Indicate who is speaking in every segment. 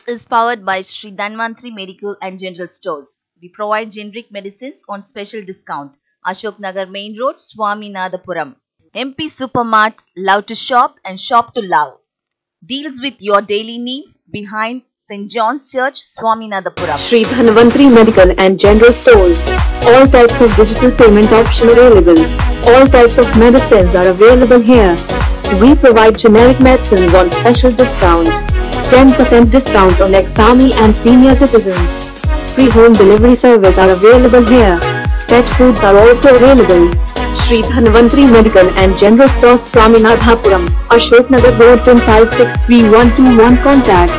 Speaker 1: is powered by Sri Dhanvantri Medical and General Stores. We provide generic medicines on special discount. Ashok Nagar Main Road, Swaminathapuram. MP Supermart, love to shop and shop to love. Deals with your daily needs behind St. John's Church, Swaminathapuram.
Speaker 2: Sri Dhanvantri Medical and General Stores. All types of digital payment option available. All types of medicines are available here. We provide generic medicines on special discount. 10% discount on ex-army and senior citizens. Free home delivery service are available here. Pet foods are also available. Sri Dhanvantri Medical and General Stores, Swaminathapuram, Ashok Nagar Road, PIN 563121. Contact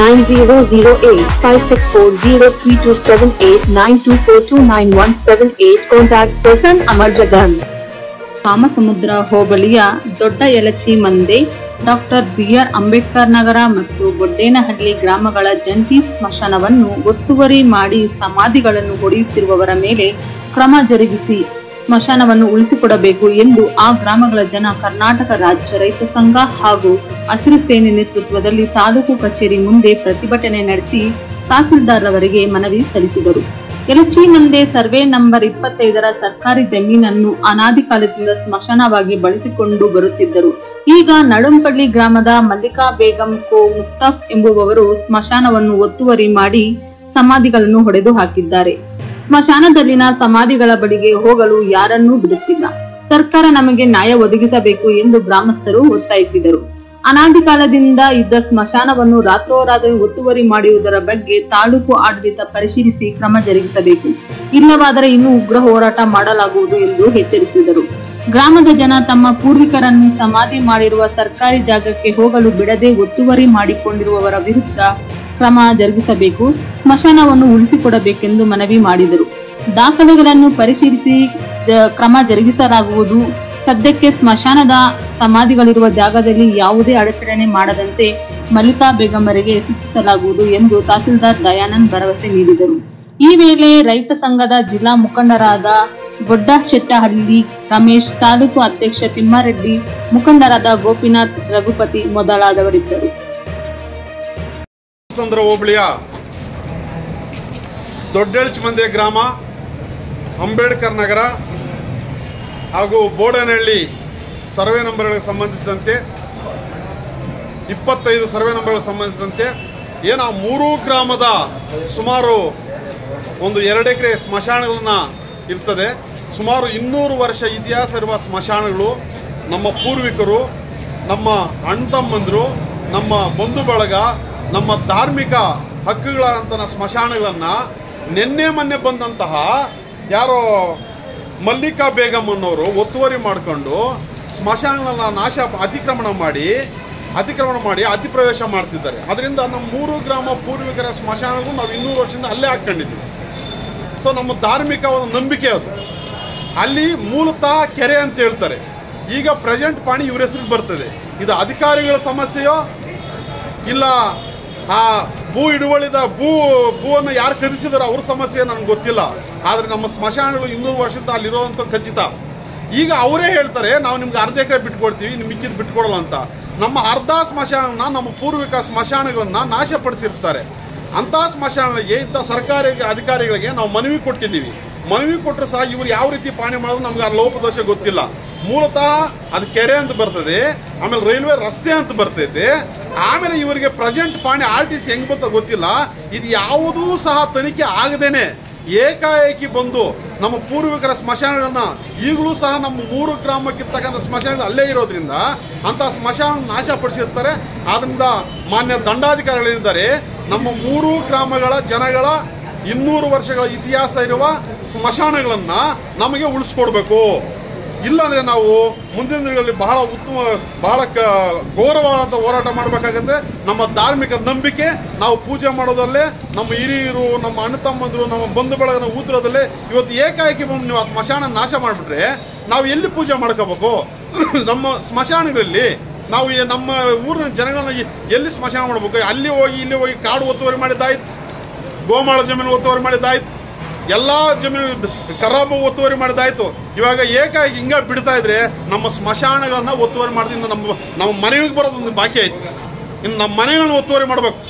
Speaker 2: 90065640327892429178. Contact person Amar Jagan.
Speaker 3: Kamasamudra ಹೋಬಳಿಯ ದೊಡ್ಡ ಯಲಚಿ ಮಂದೆ, doctor B R. Ambedkar Nagar ಮತ್ತು ಬೊಡ್ಡೇನಹಳ್ಳಿ ಗ್ರಾಮಗಳ ಜಂಟಿ ಸ್ಮಶಾನವನ್ನು ಒತ್ತುವರಿ ಮಾಡಿ ಸಮಾಧಿಗಳನ್ನು ಹೊಡೆಯುತ್ತಿರುವವರ ಮೇಲೆ ಕ್ರಮ ಜರುಗಿಸಿ ಸ್ಮಶಾನವನ್ನು ಉಳಿಸಿಕೊಡಬೇಕು ಎಂದು ಆ ಗ್ರಾಮಗಳ ಜನ ಕರ್ನಾಟಕ ರಾಜ್ಯ ರೈತ ಸಂಘ ಹಾಗೂ ಹಸಿರು ಸೇನೆ ನೇತೃತ್ವದಲ್ಲಿ ತಾಲೂಕು ಕಚೇರಿ ಮುಂದೆ ಪ್ರತಿಭಟನೆ ನಡೆಸಿ ತಹಸೀಲ್ದಾರ್ ಅವರಿಗೆ ಮನವಿ ಸಲ್ಲಿಸಿದರು. ಯಲಚಿ ಮಂದೆ ಸರ್ವೆ ನಂಬರ್ 25ರ ಸರ್ಕಾರಿ ಜಮೀನನ್ನು ಅನಾದಿ ಕಾಲದಿಂದ ಸ್ಮಶಾನವಾಗಿ ಬಳಸಿಕೊಂಡು ಬರುತ್ತಿದ್ದರು. ಈಗ ನಡುಂಪಳ್ಳಿ ಗ್ರಾಮದ ಮಲ್ಲಿಕಾ ಬೇಗಂ ಕೋ ಮುಸ್ತಫ್ ಎಂಬುವವರು ಸ್ಮಶಾನವನ್ನು ಒತ್ತುವರಿ ಮಾಡಿ ಸಮಾಧಿಗಳನ್ನು ಹೊಡೆದು ಹಾಕಿದ್ದಾರೆ. ಸ್ಮಶಾನದಲ್ಲಿನ ಸಮಾಧಿಗಳ ಬಳಿಗೆ ಹೋಗಲು ಯಾರನ್ನೂ ಬಿಡುತ್ತಿಲ್ಲ. ಸರ್ಕಾರ ನಮಗೆ ನ್ಯಾಯ ಒದಗಿಸಬೇಕು ಎಂದು ಗ್ರಾಮಸ್ಥರು ಒತ್ತಾಯಿಸಿದರು. ಅನಾದಿ ಕಾಲದಿಂದ ಇದ್ದ ಸ್ಮಶಾನವನ್ನು ರಾತ್ರೋರಾತ್ರಿ ಒತ್ತುವರಿ ಮಾಡಿರುವುದರ ಬಗ್ಗೆ ತಾಲೂಕು ಆಡಳಿತ ಪರಿಶೀಲಿಸಿ ಕ್ರಮ ಜರುಗಿಸಬೇಕು. ಇಲ್ಲವಾದರೆ ಇನ್ನೂ ಉಗ್ರ ಹೋರಾಟ ಮಾಡಲಾಗುವುದು ಎಂದು ಎಚ್ಚರಿಸಿದರು. ಗ್ರಾಮದ ಜನ ತಮ್ಮ ಪೂರ್ವಿಕರನ್ನು ಸಮಾಧಿ ಮಾಡಿರುವ ಸರ್ಕಾರಿ ಜಾಗಕ್ಕೆ ಹೋಗಲು ಬಿಡದೆ ಒತ್ತುವರಿ ಮಾಡಿಕೊಂಡಿರುವವರ ವಿರುದ್ಧ ಕ್ರಮ ಜರುಗಿಸಬೇಕು, ಸ್ಮಶಾನವನ್ನು ಉಳಿಸಿಕೊಡಬೇಕೆಂದು ಮನವಿ ಮಾಡಿದರು. ದಾಖಲೆಗಳನ್ನು ಪರಿಶೀಲಿಸಿ ಕ್ರಮ ಜರುಗಿಸಲಾಗುವುದು. ಸದ್ಯಕ್ಕೆ ಸ್ಮಶಾನದ ಸಮಾಧಿಗಳಿರುವ ಜಾಗದಲ್ಲಿ ಯಾವುದೇ ಅಡಚಣೆ ಮಾಡದಂತೆ ಮಲ್ಲಿಕಾ ಬೇಗಂರಿಗೆ ಸೂಚಿಸಲಾಗುವುದು ಎಂದು ತಹಸೀಲ್ದಾರ್ ದಯಾನಂದ್ ಭರವಸೆ ನೀಡಿದರು. ಈ ವೇಳೆ ರೈತ ಸಂಘದ ಜಿಲ್ಲಾ ಮುಖಂಡರಾದ ಬೊಡ್ಡಶೆಟ್ಟಹಳ್ಳಿ ರಮೇಶ್, ತಾಲೂಕು ಅಧ್ಯಕ್ಷ ತಿಮ್ಮಾರೆಡ್ಡಿ, ಮುಖಂಡರಾದ ಗೋಪಿನಾಥ್, ರಘುಪತಿ ಮೊದಲಾದವರಿದ್ದರು.
Speaker 4: ಹೋಬಳಿಯ ದೊಡ್ಡೇಳ್ಚಿಮಂದೆ ಗ್ರಾಮ, ಅಂಬೇಡ್ಕರ್ ನಗರ ಹಾಗೂ ಬೋಡನಹಳ್ಳಿ ಸರ್ವೆ ನಂಬರ್ಗಳಿಗೆ ಸಂಬಂಧಿಸಿದಂತೆ 25 ಸರ್ವೆ ನಂಬರ್ಗಳಿಗೆ ಸಂಬಂಧಿಸಿದಂತೆ ಆ ಮೂರೂ ಗ್ರಾಮದ ಸುಮಾರು 2 ಎಕರೆ ಸ್ಮಶಾನಗಳನ್ನ ಇರ್ತದೆ. ಸುಮಾರು 200 ವರ್ಷ ಇತಿಹಾಸ ಇರುವ ಸ್ಮಶಾನಗಳು, ನಮ್ಮ ಪೂರ್ವಿಕರು, ನಮ್ಮ ಅಣ್ಣ ತಮ್ಮಂದ್ರು, ನಮ್ಮ ಬಂಧು ಬಳಗ, ನಮ್ಮ ಧಾರ್ಮಿಕ ಹಕ್ಕುಗಳಂತ ಸ್ಮಶಾನಗಳನ್ನ ನಿನ್ನೆ ಮೊನ್ನೆ ಬಂದಂತಹ ಯಾರೋ ಮಲ್ಲಿಕಾ ಬೇಗಂ ಅನ್ನೋರು ಒತ್ತುವರಿ ಮಾಡಿಕೊಂಡು ಸ್ಮಶಾನಗಳನ್ನ ಅತಿಕ್ರಮಣ ಮಾಡಿ ಅತಿಪ್ರವೇಶ ಮಾಡ್ತಿದ್ದಾರೆ. ಅದರಿಂದ ನಮ್ಮ 3 ಗ್ರಾಮ ಪೂರ್ವಿಕರ ಸ್ಮಶಾನಗಳು ನಾವು 200 ವರ್ಷದಿಂದ ಅಲ್ಲೇ ಹಾಕೊಂಡಿದ್ವಿ. ಸೊ ನಮ್ಮ ಧಾರ್ಮಿಕ ಒಂದು ನಂಬಿಕೆ ಅದು. ಅಲ್ಲಿ ಮೂಲತಃ ಕೆರೆ ಅಂತ ಹೇಳ್ತಾರೆ. ಈಗ ಪ್ರೆಸೆಂಟ್ ಪಾಣಿ ಇವ್ರ ಹೆಸರಿಗೆ ಬರ್ತದೆ. ಇದು ಅಧಿಕಾರಿಗಳ ಸಮಸ್ಯೆಯೋ ಇಲ್ಲ ಆ ಭೂ ಹಿಡುವಳಿದ ಭೂವನ್ನು ಯಾರು ಖರೀದಿಸಿದಾರೋ ಅವ್ರ ಸಮಸ್ಯೆ ನನಗೆ ಗೊತ್ತಿಲ್ಲ. ಆದ್ರೆ ನಮ್ಮ ಸ್ಮಶಾನಗಳು 200 ವರ್ಷದಿಂದ ಅಲ್ಲಿರೋದಂತ ಖಚಿತ. ಈಗ ಅವರೇ ಹೇಳ್ತಾರೆ ನಾವು ನಿಮ್ಗೆ ಅರ್ಧ ಎಕರೆ ಬಿಟ್ಕೊಡ್ತೀವಿ, ನಿಮ್ ಮಿಕ್ಕಿದ್ ಬಿಟ್ಕೊಡಲ್ಲ ಅಂತ. ನಮ್ಮ ಅರ್ಧ ಸ್ಮಶಾನ, ನಮ್ಮ ಪೂರ್ವಿಕ ಸ್ಮಶಾನಗಳನ್ನ ನಾಶಪಡಿಸಿರ್ತಾರೆ. ಅಂತ ಸ್ಮಶಾನಗಳಿಗೆ ಇಂಥ ಸರ್ಕಾರಿ ಅಧಿಕಾರಿಗಳಿಗೆ ನಾವು ಮನವಿ ಕೊಟ್ಟಿದ್ದೀವಿ. ಮನವಿ ಕೊಟ್ಟರು ಸಹ ಇವ್ರು ಯಾವ ರೀತಿ ಪಾಣಿ ಮಾಡೋದು ನಮ್ಗೆ ಆ ಲೋಪದೋಷ ಗೊತ್ತಿಲ್ಲ. ಮೂಲತಃ ಅದು ಕೆರೆ ಅಂತ ಬರ್ತದೆ, ಆಮೇಲೆ ರೈಲ್ವೆ ರಸ್ತೆ ಅಂತ ಬರ್ತೈತೆ, ಆಮೇಲೆ ಇವರಿಗೆ ಪ್ರೆಸೆಂಟ್ ಪಾಣಿ RTC ಹೆಂಗ್ ಬರ್ತೋ ಗೊತ್ತಿಲ್ಲ. ಇದು ಯಾವುದೂ ಸಹ ತನಿಖೆ ಆಗದೇನೆ ಏಕಾಏಕಿ ಬಂದು ನಮ್ಮ ಪೂರ್ವಿಕರ ಸ್ಮಶಾನಗಳನ್ನ ಈಗಲೂ ಸಹ ನಮ್ಮ 3 ಗ್ರಾಮಕ್ಕಿರ್ತಕ್ಕಂಥ ಸ್ಮಶಾನ ಅಲ್ಲೇ ಇರೋದ್ರಿಂದ ಅಂತ ಸ್ಮಶಾನ ನಾಶಪಡಿಸಿರ್ತಾರೆ. ಆದ್ರಿಂದ ಮಾನ್ಯ ದಂಡಾಧಿಕಾರಿಗಳಿದ್ದಾರೆ, ನಮ್ಮ 3 ಗ್ರಾಮಗಳ ಜನಗಳ 200 ವರ್ಷಗಳ ಇತಿಹಾಸ ಇರುವ ಸ್ಮಶಾನಗಳನ್ನ ನಮಗೆ ಉಳಿಸ್ಕೊಡ್ಬೇಕು. ಇಲ್ಲಾಂದ್ರೆ ನಾವು ಮುಂದಿನ ದಿನಗಳಲ್ಲಿ ಬಹಳ ಗೌರವವಾದ ಹೋರಾಟ ಮಾಡಬೇಕಾಗತ್ತೆ. ನಮ್ಮ ಧಾರ್ಮಿಕ ನಂಬಿಕೆ, ನಾವು ಪೂಜೆ ಮಾಡೋದಲ್ಲೇ, ನಮ್ಮ ಹಿರಿಯರು, ನಮ್ಮ ಅಣ್ಣ ತಮ್ಮಂದ್ರು, ನಮ್ಮ ಬಂಧು ಬಳಗನ ಊತಿರೋದಲ್ಲೇ ಇವತ್ತು ಏಕಾಏಕಿ ಬಂದು ನೀವು ಆ ಸ್ಮಶಾನ ನಾಶ ಮಾಡಿಬಿಟ್ರೆ ನಾವು ಎಲ್ಲಿ ಪೂಜೆ ಮಾಡ್ಕೋಬೇಕು? ನಮ್ಮ ಸ್ಮಶಾನಗಳಲ್ಲಿ ನಾವು ನಮ್ಮ ಊರಿನ ಜನಗಳನ್ನ ಎಲ್ಲಿ ಸ್ಮಶಾನ ಮಾಡಬೇಕು? ಅಲ್ಲಿ ಹೋಗಿ ಇಲ್ಲಿ ಹೋಗಿ ಕಾಡು ಒತ್ತುವರಿ ಮಾಡಿದ್ದಾಯ್ತು, ಗೋಮಾಳ ಜಮೀನು ಒತ್ತುವರಿ ಮಾಡಿದ್ದಾಯ್ತು, ಎಲ್ಲಾ ಜಮೀನು ಖರಾಬು ಒತ್ತುವರಿ ಮಾಡಿದಾಯ್ತು. ಇವಾಗ ಏಕಾಗಿ ಹಿಂಗ ಬಿಡ್ತಾ ಇದ್ರೆ ನಮ್ಮ ಸ್ಮಶಾನಗಳನ್ನ ಒತ್ತುವರಿ ಮಾಡ್ತೀನಿ. ನಮ್ಮ ಮನೆಗಳಿಗೆ ಬರೋದೊಂದು ಬಾಕಿ ಆಯ್ತು. ಇನ್ನು ನಮ್ಮ ಮನೆಗಳನ್ನ ಒತ್ತುವರಿ ಮಾಡ್ಬೇಕು.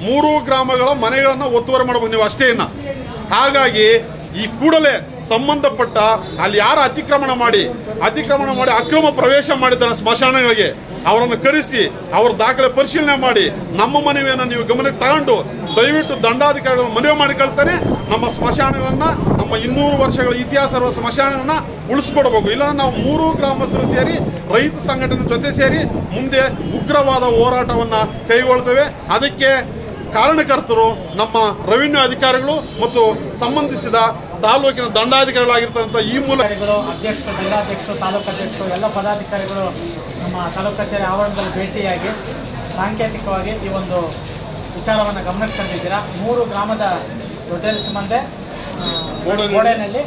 Speaker 4: 3 ಗ್ರಾಮಗಳ ಮನೆಗಳನ್ನ ಒತ್ತುವರಿ ಮಾಡಬಹುದು ನೀವು ಅಷ್ಟೇ. ಹಾಗಾಗಿ ಈ ಕೂಡಲೇ ಸಂಬಂಧಪಟ್ಟ ಅಲ್ಲಿ ಯಾರು ಅತಿಕ್ರಮಣ ಮಾಡಿ ಅಕ್ರಮ ಪ್ರವೇಶ ಮಾಡಿದ್ದಾರೆ ಸ್ಮಶಾನಗಳಿಗೆ ಅವರನ್ನು ಕರೆಸಿ ಅವರ ದಾಖಲೆ ಪರಿಶೀಲನೆ ಮಾಡಿ ನಮ್ಮ ಮನವಿಯನ್ನು ನೀವು ಗಮನಕ್ಕೆ ತಗೊಂಡು ದಯವಿಟ್ಟು ದಂಡಾಧಿಕಾರಿಗಳನ್ನು ಮನವಿ ಮಾಡಿಕೊಳ್ತಾನೆ ನಮ್ಮ ಸ್ಮಶಾನಗಳನ್ನ ನಮ್ಮ 200 ವರ್ಷಗಳ ಇತಿಹಾಸ ಇರುವ ಸ್ಮಶಾನಗಳನ್ನ ಉಳಿಸ್ಕೊಡ್ಬೇಕು. ಇಲ್ಲ ನಾವು 3 ಗ್ರಾಮಸ್ಥರು ಸೇರಿ ರೈತ ಸಂಘಟನೆ ಜೊತೆ ಸೇರಿ ಮುಂದೆ ಉಗ್ರವಾದ ಹೋರಾಟವನ್ನ ಕೈಗೊಳ್ತೇವೆ. ಅದಕ್ಕೆ ಕಾರಣಕರ್ತರು ನಮ್ಮ ರೆವಿನ್ಯೂ ಅಧಿಕಾರಿಗಳು ಮತ್ತು ಸಂಬಂಧಿಸಿದ ತಾಲೂಕಿನ ದಂಡಾಧಿಕಾರಿಗಳಾಗಿರ್ತಕ್ಕಂಥ ಈ ಮೂಲಕ
Speaker 5: ಅಧ್ಯಕ್ಷರು, ಜಿಲ್ಲಾಧ್ಯಕ್ಷರು, ತಾಲೂಕು ಅಧ್ಯಕ್ಷರು ಎಲ್ಲ ಪದಾಧಿಕಾರಿಗಳು ನಮ್ಮ ತಾಲೂಕು ಕಚೇರಿ ಆವರಣದಲ್ಲಿ ಭೇಟಿಯಾಗಿ ಸಾಂಕೇತಿಕವಾಗಿ ಈ ಒಂದು ವಿಚಾರವನ್ನು ಗಮನಕ್ಕೆ ತಂದಿದ್ದೀರಾ. 3 ಗ್ರಾಮದ ದೊಡ್ಡಚಮಂದೆ ಗೋಡೆನಲ್ಲಿ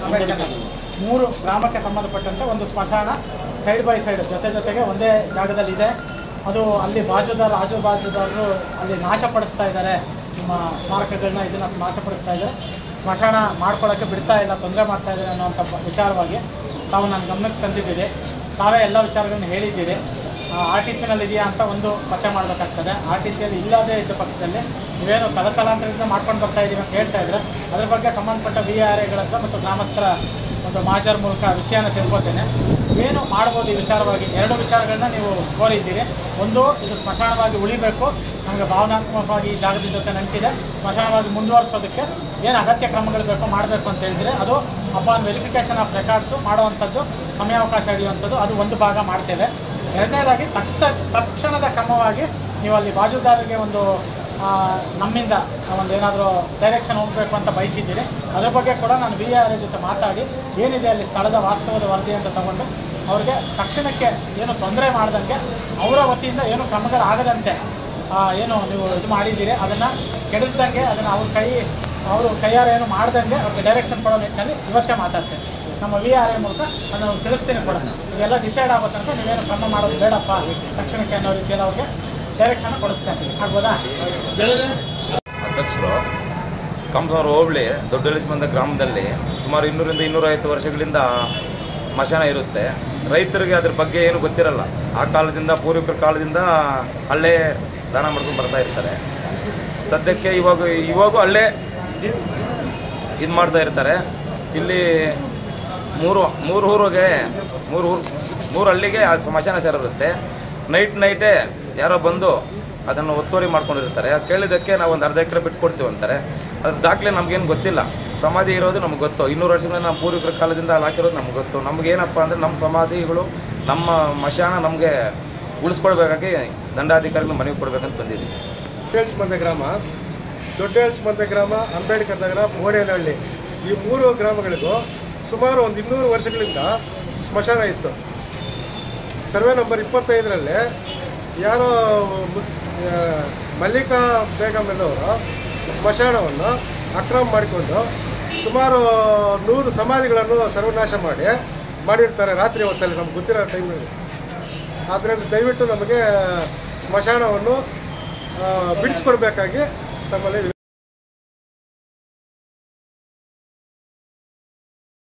Speaker 5: 3 ಗ್ರಾಮಕ್ಕೆ ಸಂಬಂಧಪಟ್ಟಂತೆ ಒಂದು ಸ್ಮಶಾನ ಸೈಡ್ ಬೈ ಸೈಡ್ ಜೊತೆಗೆ ಒಂದೇ ಜಾಗದಲ್ಲಿ ಇದೆ. ಅದು ಅಲ್ಲಿ ಆಜು ಬಾಜುದಾರರು ಅಲ್ಲಿ ನಾಶಪಡಿಸ್ತಾ ಇದ್ದಾರೆ, ನಿಮ್ಮ ಸ್ಮಾರಕಗಳನ್ನ ಇದನ್ನ ನಾಶಪಡಿಸ್ತಾ ಇದ್ದಾರೆ, ಸ್ಮಶಾನ ಮಾಡ್ಕೊಳ್ಳೋಕ್ಕೆ ಬಿಡ್ತಾ ಇಲ್ಲ, ತೊಂದರೆ ಮಾಡ್ತಾ ಇದ್ದಾರೆ ಅನ್ನೋಂಥ ವಿಚಾರವಾಗಿ ತಾವು ನಾನು ಗಮನಕ್ಕೆ ತಂದಿದ್ದೀರಿ. ತಾವೇ ಎಲ್ಲ ವಿಚಾರಗಳನ್ನ ಹೇಳಿದ್ದೀರಿ. RTCನಲ್ಲಿ ಇದೆಯಾ ಅಂತ ಒಂದು ಪತ್ತೆ ಮಾಡಬೇಕಾಗ್ತದೆ. RTCಯಲ್ಲಿ ಇಲ್ಲದೇ ಇದ್ದ ಪಕ್ಷದಲ್ಲಿ ನೀವೇನು ತಲತಲಾಂತರದಿಂದ ಮಾಡ್ಕೊಂಡು ಬರ್ತಾ ಇದ್ದೀವಿ ಅಂತ ಹೇಳ್ತಾ ಇದ್ರೆ ಅದ್ರ ಬಗ್ಗೆ ಸಂಬಂಧಪಟ್ಟ VRAಗಳ ಹತ್ರ ಮತ್ತು ಗ್ರಾಮಸ್ಥರ ಒಂದು ಮಾಜರ್ ಮೂಲಕ ವಿಷಯನ ತಿಳ್ಕೊತೇನೆ. ಏನು ಮಾಡ್ಬೋದು ಈ ವಿಚಾರವಾಗಿ 2 ವಿಚಾರಗಳನ್ನ ನೀವು ಕೋರಿದ್ದೀರಿ. ಒಂದು, ಇದು ಸ್ಮಶಾನವಾಗಿ ಉಳಿಬೇಕು, ನಮಗೆ ಭಾವನಾತ್ಮಕವಾಗಿ ಈ ಜಾಗದ ಜೊತೆ ನಂಟಿದೆ, ಸ್ಮಶಾನವಾಗಿ ಮುಂದುವರಿಸೋದಕ್ಕೆ ಏನು ಅಗತ್ಯ ಕ್ರಮಗಳು ಬೇಕೋ ಮಾಡಬೇಕು ಅಂತ ಹೇಳಿದ್ರೆ ಅದು ಅಪಾನ್ ವೆರಿಫಿಕೇಶನ್ ಆಫ್ ರೆಕಾರ್ಡ್ಸು ಮಾಡುವಂಥದ್ದು, ಸಮಯಾವಕಾಶ ಹಿಡಿಯುವಂಥದ್ದು, ಅದು ಒಂದು ಭಾಗ ಮಾಡ್ತೇವೆ. 2ನೇದಾಗಿ ತಕ್ಷಣದ ಕ್ರಮವಾಗಿ ನೀವು ಅಲ್ಲಿ ಬಾಜುದಾರರಿಗೆ ಒಂದು ನಮ್ಮಿಂದ ಒಂದು ಏನಾದರೂ ಡೈರೆಕ್ಷನ್ ಹೋಗಬೇಕು ಅಂತ ಬಯಸಿದ್ದೀರಿ. ಅದ್ರ ಬಗ್ಗೆ ಕೂಡ ನಾನು VRA ಜೊತೆ ಮಾತಾಡಿ ಏನಿದೆ ಅಲ್ಲಿ ಸ್ಥಳದ ವಾಸ್ತವದ ವರದಿ ಅಂತ ತಗೊಂಡು ಅವ್ರಿಗೆ ತಕ್ಷಣಕ್ಕೆ ಏನು ತೊಂದರೆ ಮಾಡ್ದಂಗೆ ಅವರ ವತಿಯಿಂದ ಏನು ಕ್ರಮಗಳಾಗದಂತೆ ಏನು ನೀವು ಇದು ಮಾಡಿದ್ದೀರಿ ಅದನ್ನು ಕೆಡಿಸ್ದಂಗೆ ಅದನ್ನು ಅವರು ಕೈಯಾರ ಏನು ಮಾಡ್ದಂಗೆ ಅವ್ರಿಗೆ ಡೈರೆಕ್ಷನ್ ಕೊಡೋ ನಿಟ್ಟಿನಲ್ಲಿ ಇವತ್ತೇ ಮಾತಾಡ್ತೇನೆ. ನಮ್ಮ VRA ಮೂಲಕ ಅದನ್ನು ತಿಳಿಸ್ತೀನಿ ಕೂಡ. ಇದೆಲ್ಲ ಡಿಸೈಡ್ ಆಗೋ ತನಕ ನೀವೇನು ಕ್ರಮ ಮಾಡೋದು ಬೇಡಪ್ಪ ತಕ್ಷಣಕ್ಕೆ ಅನ್ನೋ ರೀತಿಯಲ್ಲಿ ಅವ್ರಿಗೆ ಡೈರೆಕ್ಷನ್ ಕೊಡಿಸ್ತೇನೆ. ಆಗ್ಬೋದಾ?
Speaker 6: ಅಧ್ಯಕ್ಷರು ಕಂಸನೂರು ಹೋಬಳಿ ದೊಡ್ಡಲಿಸ್ಮಂದ ಗ್ರಾಮದಲ್ಲಿ ಸುಮಾರು 200ರಿಂದ 250 ವರ್ಷಗಳಿಂದ ಸ್ಮಶಾನ ಇರುತ್ತೆ. ರೈತರಿಗೆ ಅದ್ರ ಬಗ್ಗೆ ಏನು ಗೊತ್ತಿರಲ್ಲ. ಆ ಕಾಲದಿಂದ ಪೂರ್ವಿಕರ ಕಾಲದಿಂದ ಅಲ್ಲೇ ದಾನ ಮಾಡ್ಕೊಂಡು ಬರ್ತಾ ಇರ್ತಾರೆ. ಸದ್ಯಕ್ಕೆ ಇವಾಗೂ ಅಲ್ಲೇ ಇದು ಮಾಡ್ತಾ ಇರ್ತಾರೆ. ಇಲ್ಲಿ ಮೂರು ಹಳ್ಳಿಗೆ ಆ ಸ್ಮಶಾನ ಸೇರಿರುತ್ತೆ. ನೈಟೇ ಯಾರೋ ಬಂದು ಅದನ್ನು ಒತ್ತುವರಿ ಮಾಡ್ಕೊಂಡಿರ್ತಾರೆ. ಕೇಳಿದ್ದಕ್ಕೆ ನಾವು ಒಂದು ಅರ್ಧ ಎಕರೆ ಬಿಟ್ಟು ಕೊಡ್ತೀವಿ ಅಂತಾರೆ. ಅದ್ರ ದಾಖಲೆ ನಮಗೇನು ಗೊತ್ತಿಲ್ಲ. ಸಮಾಧಿ ಇರೋದು ನಮ್ಗೆ ಗೊತ್ತು. 200 ವರ್ಷಗಳಿಂದ ನಮ್ಮ ಪೂರ್ವಿಕರ ಕಾಲದಿಂದ ಅಲ್ಲಿ ಹಾಕಿರೋದು ನಮ್ಗೆ ಗೊತ್ತು. ನಮಗೇನಪ್ಪ ಅಂದರೆ ನಮ್ಮ ಸಮಾಧಿಗಳು ನಮ್ಮ ಮಶಾನ ನಮಗೆ ಉಳಿಸ್ಕೊಡ್ಬೇಕಾಗಿ ದಂಡಾಧಿಕಾರಿಗಳು ಮನವಿ ಕೊಡಬೇಕಂತ ಬಂದಿದ್ದೀವಿ.
Speaker 7: ದೊಡ್ಡ ಎಲ್ಚಮಂದೆ ಗ್ರಾಮ, ಅಂಬೇಡ್ಕರ್ ನಗರ, ಬೋಡೇನಹಳ್ಳಿ ಈ 3 ಗ್ರಾಮಗಳಿಗೂ ಸುಮಾರು ಒಂದು 200 ವರ್ಷಗಳಿಂದ ಸ್ಮಶಾನ ಇತ್ತು. ಸರ್ವೆ ನಂಬರ್ 25ರಲ್ಲಿ ಯಾರೋ ಮಲ್ಲಿಕಾ ಬೇಗಂ ಎನ್ನುವರು ಸ್ಮಶಾನವನ್ನು ಅಕ್ರಮ ಮಾಡಿಕೊಂಡು ಸುಮಾರು 100 ಸಮಾಧಿಗಳನ್ನು ಸರ್ವನಾಶ ಮಾಡಿರ್ತಾರೆ ರಾತ್ರಿ ಹೊತ್ತಲ್ಲಿ, ನಮ್ಗೆ ಗೊತ್ತಿರೋ ಟೈಮಲ್ಲಿ. ಆದ್ದರಿಂದ ದಯವಿಟ್ಟು ನಮಗೆ ಸ್ಮಶಾನವನ್ನು ಬಿಡಿಸ್ಕೊಡ್ಬೇಕಾಗಿ ತಮ್ಮಲ್ಲಿ